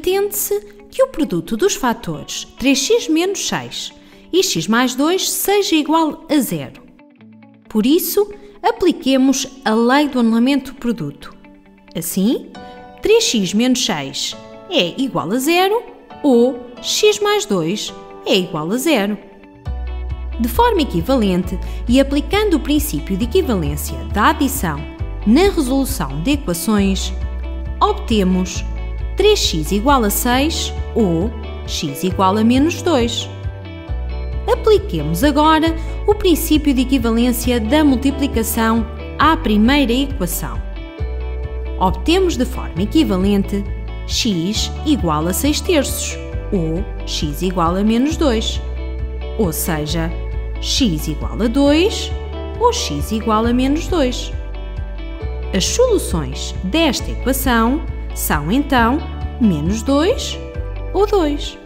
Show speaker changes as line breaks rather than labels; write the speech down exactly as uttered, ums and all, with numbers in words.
Pretende-se que o produto dos fatores três x menos seis e x mais dois seja igual a zero. Por isso, apliquemos a lei do anulamento do produto. Assim, três x menos seis é igual a zero ou x mais dois é igual a zero. De forma equivalente e aplicando o princípio de equivalência da adição na resolução de equações, obtemos três x igual a seis ou x igual a menos dois. Apliquemos agora o princípio de equivalência da multiplicação à primeira equação. Obtemos de forma equivalente x igual a seis terços ou x igual a menos dois, ou seja, x igual a dois ou x igual a menos dois. As soluções desta equação são então menos dois ou dois.